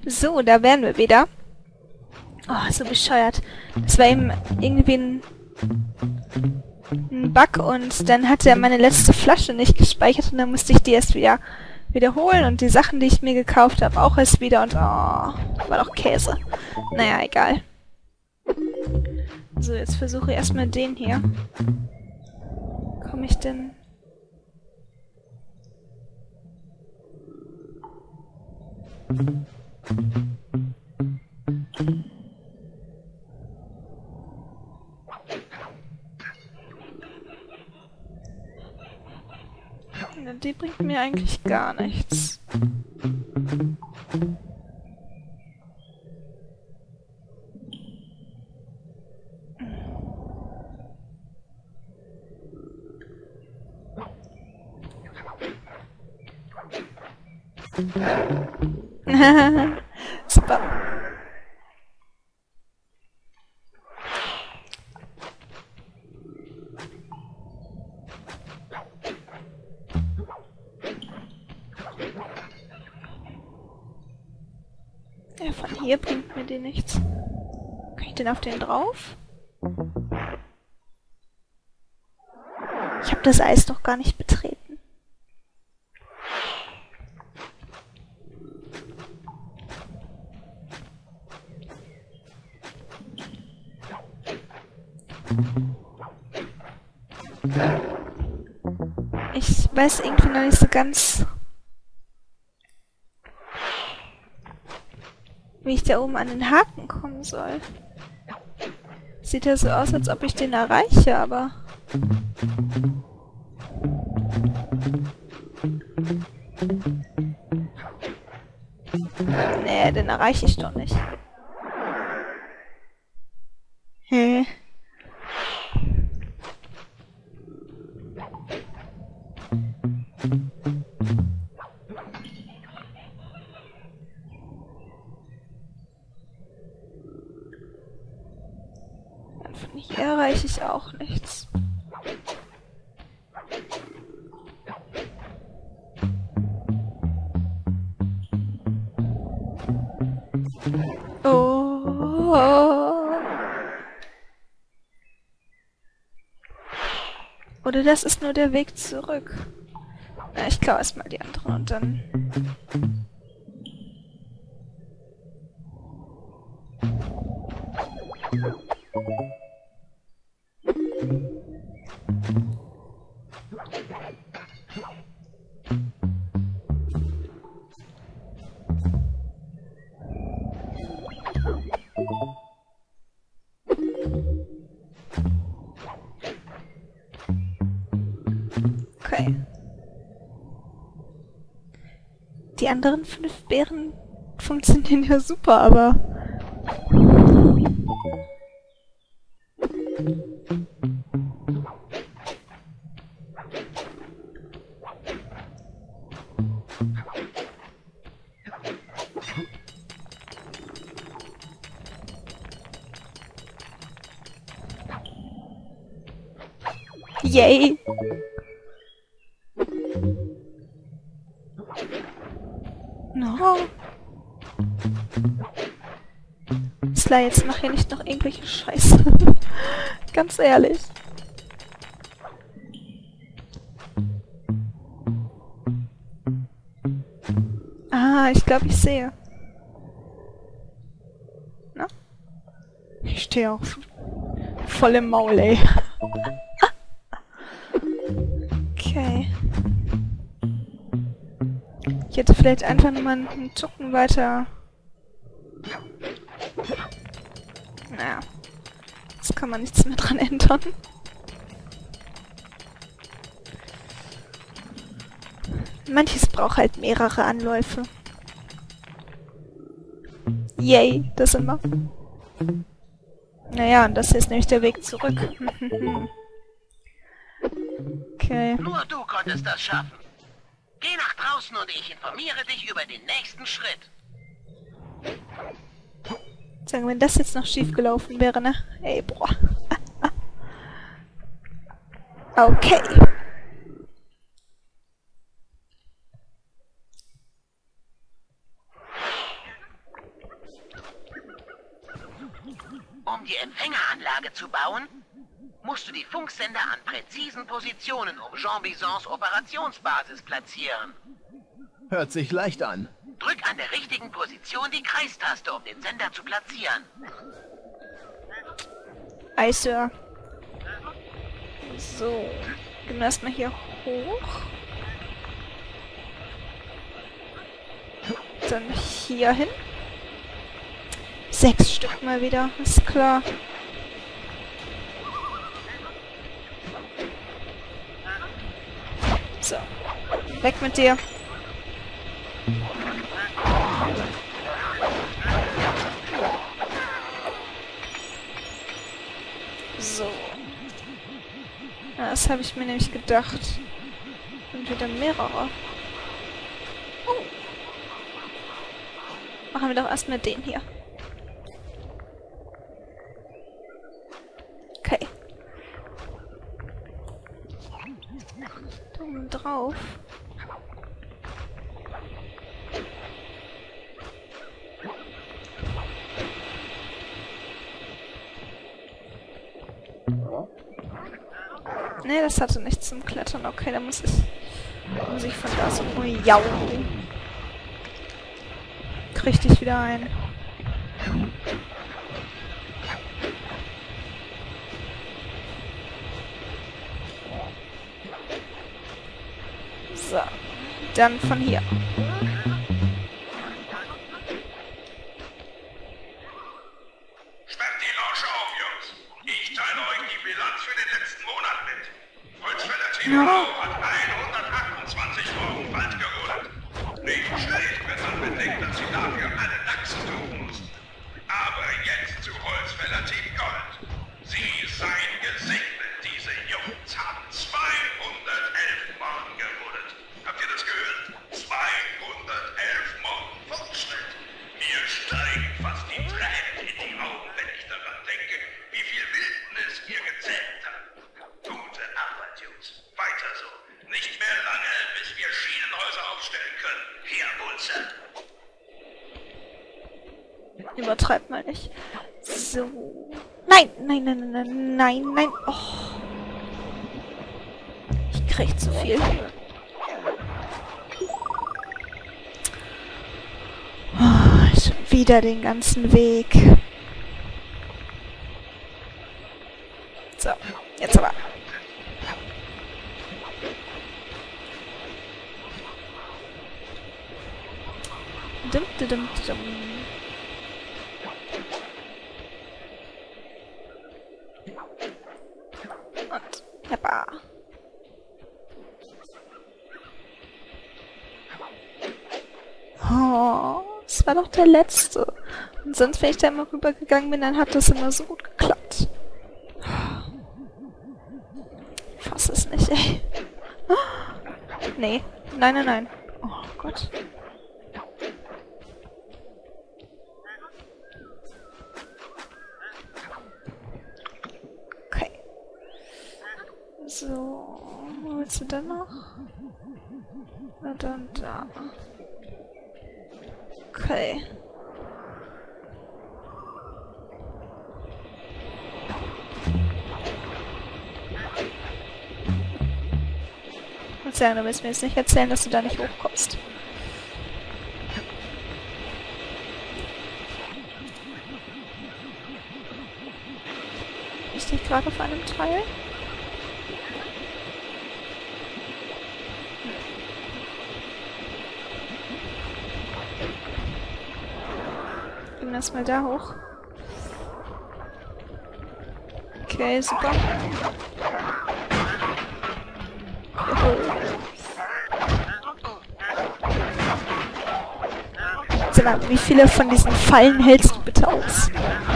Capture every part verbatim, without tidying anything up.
So, da wären wir wieder. Oh, so bescheuert. Das war eben irgendwie ein, ein Bug und dann hat er meine letzte Flasche nicht gespeichert und dann musste ich die erst wieder wiederholen und die Sachen, die ich mir gekauft habe, auch erst wieder und oh, war doch Käse. Naja, egal. So, jetzt versuche ich erstmal den hier. Komme ich denn... Ja, die bringt mir eigentlich gar nichts. Super. Ja, von hier bringt mir die nichts. Kann ich denn auf den drauf? Ich habe das Eis noch gar nicht betreten. Ich weiß irgendwie noch nicht so ganz, wie ich da oben an den Haken kommen soll. Sieht ja so aus, als ob ich den erreiche, aber... Nee, den erreiche ich doch nicht. Hä? Von hier erreiche ich auch nichts. Oh. Oder das ist nur der Weg zurück. Na, ich klaue erstmal die anderen und dann... Okay. Die anderen fünf Beeren funktionieren ja super, aber... Yay! No. Sly, jetzt mach hier nicht noch irgendwelche Scheiße. Ganz ehrlich. Ah, ich glaube, ich sehe. Na? Ich stehe auch voll im Maul, ey. Okay. Ich hätte vielleicht einfach nur mal einen Zucken weiter... Naja. Jetzt kann man nichts mehr dran ändern. Manches braucht halt mehrere Anläufe. Yay, das immer. Naja, und das hier ist nämlich der Weg zurück. Okay. Nur du konntest das schaffen. Geh nach draußen und ich informiere dich über den nächsten Schritt. Sagen, wenn das jetzt noch schief gelaufen wäre, ne? Ey, boah. Okay. Um die Empfängeranlage zu bauen, musst du die Funksender an präzisen Positionen um Jean Bisons Operationsbasis platzieren. Hört sich leicht an. Drück an der richtigen Position die Kreistaste, um den Sender zu platzieren. Ei, Sir. So. Gehen wir erstmal hier hoch. Dann hier hin. Sechs Stück mal wieder, ist klar. So. Weg mit dir. So. Ja, das habe ich mir nämlich gedacht. Und wieder mehrere. Oh. Machen wir doch erstmal den hier. Okay. Da oben drauf. Ne, das hatte nichts zum Klettern. Okay, da muss ich, muss ich von da so... Oh, jau. Krieg dich wieder ein. So. Dann von hier. Sperrt die Lausche auf, Jungs. Ich teile euch die Bilanz für den letzten Monat mit. Holzfäller Team Ja. hat hundertachtundzwanzig Morgen Wald geholt. Nicht schlecht, wenn man bedenkt, dass sie dafür alle Lachse suchen mussten. Aber jetzt zu Holzfäller Team Gold. Sie seien gesegnet, diese Jungs haben zweihundertelf Morgen geholt. Habt ihr das gehört? zweihundertelf Morgen Fortschritt. Mir steigen fast die Tränen in die Augen, wenn ich daran denke, wie viel Wildnis ihr gezählt habt. Gute Arbeit, Jungs. Weiter so. Nicht mehr lange, bis wir Schienenhäuser aufstellen können. Hier, Bulze. Übertreibt mal nicht. So. Nein, nein, nein, nein, nein, nein. Oh. Ich krieg zu viel. Oh, schon wieder den ganzen Weg. So, jetzt aber. Dum, dum, dum, dum. Und heppa. Oh, das war doch der letzte. Und sonst, wenn ich da immer rübergegangen bin, dann hat das immer so gut geklappt. Ich fass es nicht, ey. Nee. Nein, nein, nein. Oh Gott. Okay. So. Wo willst du denn noch? Na dann da. Okay. Ich muss sagen, du willst mir jetzt nicht erzählen, dass du da nicht hochkommst. Ich stehe gerade auf einem Teil. Gehen wir erstmal da hoch. Okay, super. Sag mal, wie viele von diesen Fallen hältst du bitte aus?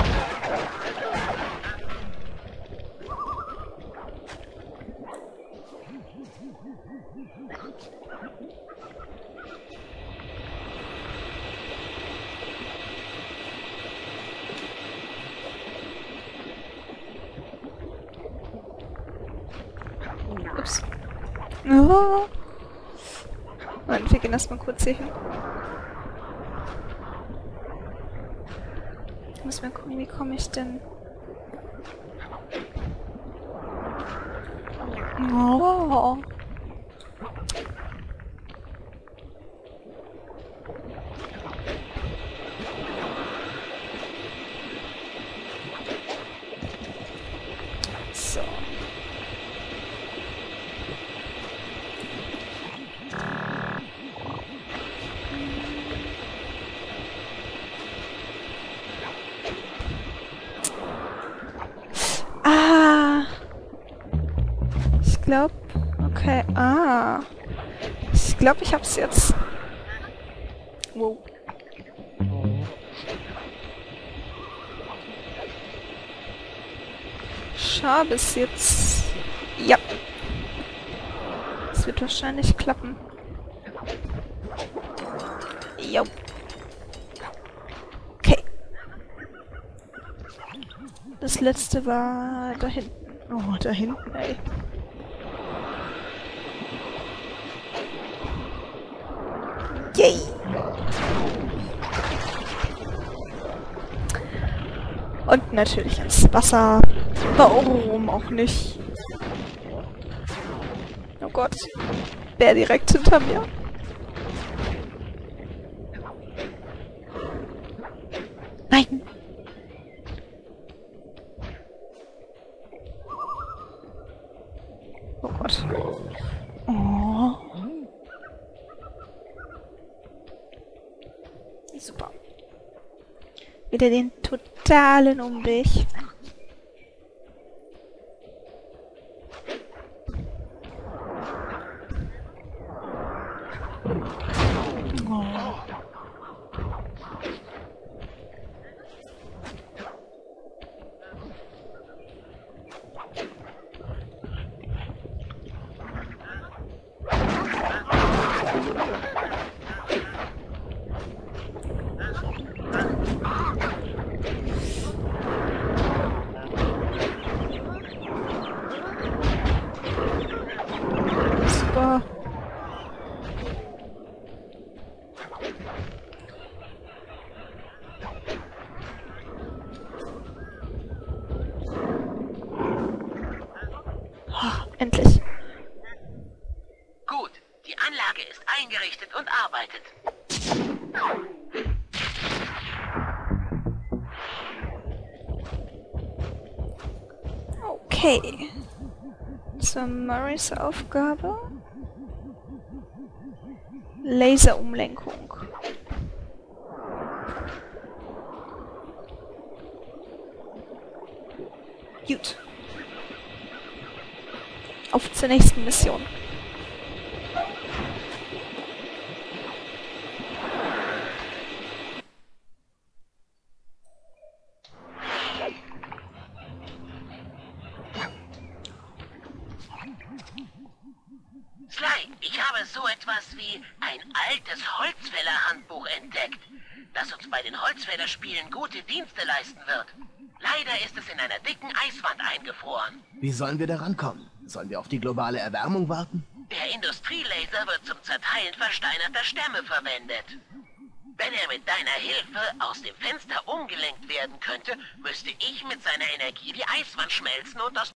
Ups. Oh. Moment, wir gehen erstmal kurz hier hin. Ich muss mal gucken, wie komme ich denn Oh. So. Ah. Ich glaube, okay, ah. Ich glaube, ich hab's jetzt. Wow. Schau, bis jetzt. Ja. Es wird wahrscheinlich klappen. Jo. Okay. Das letzte war da hinten. Oh, da hinten, ey. Yay! Und natürlich ins Wasser. Warum auch nicht? Oh Gott. Bär direkt hinter mir. Nein! Oh Gott. Oh. Super. Wieder den totalen Umweg. Oh. Super. Oh, endlich. Gut, die Anlage ist eingerichtet und arbeitet. Okay. Zur Murrays Aufgabe. Laserumlenkung. Gut. Auf zur nächsten Mission. Sly, ich habe so etwas wie ein altes Holzfäller-Handbuch entdeckt, das uns bei den Holzfällerspielen gute Dienste leisten wird. Leider ist es in einer dicken Eiswand eingefroren. Wie sollen wir da rankommen? Sollen wir auf die globale Erwärmung warten? Der Industrielaser wird zum Zerteilen versteinerter Stämme verwendet. Wenn er mit deiner Hilfe aus dem Fenster umgelenkt werden könnte, müsste ich mit seiner Energie die Eiswand schmelzen und das